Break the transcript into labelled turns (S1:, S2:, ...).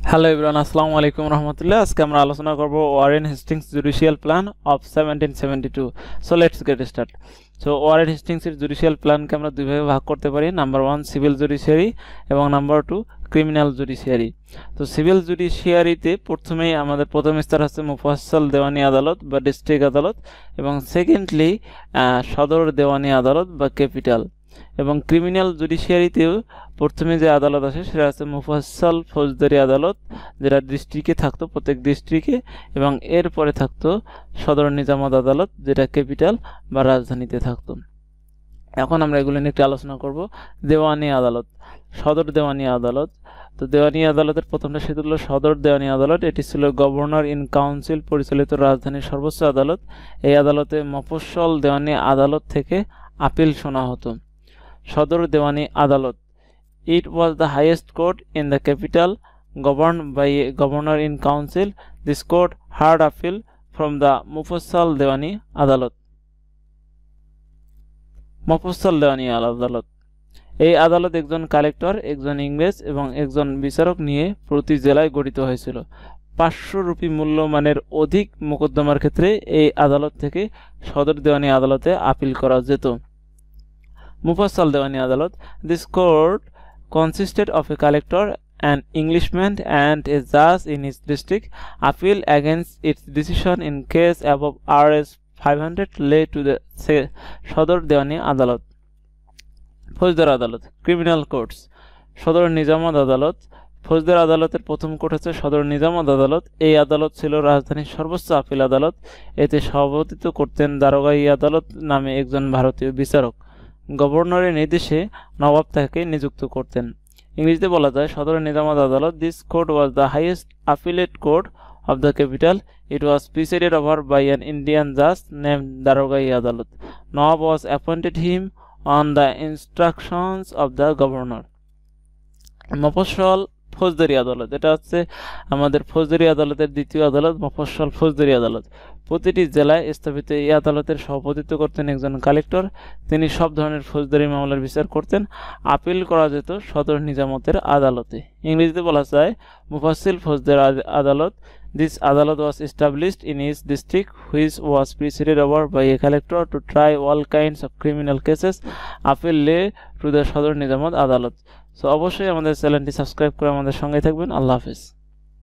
S1: Hello everyone, Assalamu alaikum warahmatullah. আজকে আমরা আলোচনা করব Warren Hastings Judicial Plan of 1772. So let's get started. So Warren Hastings এর Judicial Plan কে আমরা দুই ভাগে ভাগ করতে পারি। নাম্বার 1 সিভিল জুডিশিয়ারি এবং নাম্বার 2 ক্রিমিনাল জুডিশিয়ারি। তো সিভিল জুডিশিয়ারিতে প্রথমেই আমাদের প্রথম স্তর আছে মুফাসসাল দেওয়ানি আদালত বা ডিস্ট্রিক্ট আদালত এবং সেকেন্ডলি সদর দেওয়ানি আদালত বা ক্যাপিটাল। এবং ক্রিমিনাল জুডিশিয়ারিতেও প্রথমে যে আদালত আছে সেটা আছে মুফাসসাল ফৌজদারি আদালত, যেটা ডিস্ট্রিক্টে থাকতো প্রত্যেক ডিস্ট্রিক্টে, এবং এরপরে থাকতো সদর নিজামত আদালত, যেটা ক্যাপিটাল বা রাজধানীতে থাকতো। এখন আমরা এগুলো নিয়ে একটু আলোচনা করব। দেওয়ানি আদালত, সদর দেওয়ানি আদালত। তো দেওয়ানি আদালতের প্রথমটা সেটা হলো সদর দেওয়ানি আদালত। এটি ছিল গভর্নর ইন কাউন্সিল পরিচালিত রাজধানীর সর্বোচ্চ আদালত। এই আদালতে মফস্বল দেওয়ানি আদালত থেকে আপিল শোনা হতো। সদর দেওয়ানি আদালত, it was the highest court in the capital, governed by a governor in council. This court heard appeal from the Mufassal Dewani Adalat. Mufassal Dewani Adalat, এই আদালত একজন কালেক্টর, একজন ইংরেজ এবং একজন বিচারক নিয়ে প্রতি জেলায় গঠিত হয়েছিল। 500 রুপি মূল্যমানের অধিক মোকদ্দমার ক্ষেত্রে এই আদালত থেকে সদর দেওয়ানি আদালতে আপিল করা যেত। Mufassal Dewani Adalat, this court consisted of a collector, an Englishman and a judge in his district. Appeal against its decision in case above Rs 500 lay to the Sodor Dewani Adalat. ফৌজদার আদালত, criminal courts, সদর নিজামত আদালত। ফৌজদার আদালতের প্রথম court হচ্ছে সদর নিজামত আদালত। এই আদালত ছিল রাজধানীর সর্বোচ্চ আপিল আদালত। এতে সভাপতিত্ব করতেন দারোগা-ই আদালত নামে একজন ভারতীয় বিচারক। গভর্নরের নির্দেশে নবাব তাকে নিযুক্ত করতেন। ইংরেজিতে বলা যায় Sadar Nizamat Adalat, this court was the highest appellate court of the capital. It was presided over by an Indian জাজ named Daroga i Adalat. Nawab was appointed him on the instructions of the governor. Mofussil Faujdari আদালত, এটা হচ্ছে আমাদের ফৌজদারি আদালতের দ্বিতীয় আদালত, মফস্বল ফৌজদারি আদালত। প্রতিটি জেলায় স্থাপিত এই আদালতের সভাপতিত্ব করতেন একজন কালেক্টর। তিনি সব ধরনের ফৌজদারি মামলার বিচার করতেন। আপিল করা যেত সদর নিজামতের আদালতে। ইংরেজিতে বলা যায় মুফাসসিল ফৌজদারি Adalat, this Adalat was established in his district which was presided over by a collector to try all kinds of criminal cases. Appeal lay to the Sadar Nizamat আদালত। সো অবশ্যই আমাদের চ্যানেলটি সাবস্ক্রাইব করে আমাদের সঙ্গে থাকবেন। আল্লাহ হাফেজ।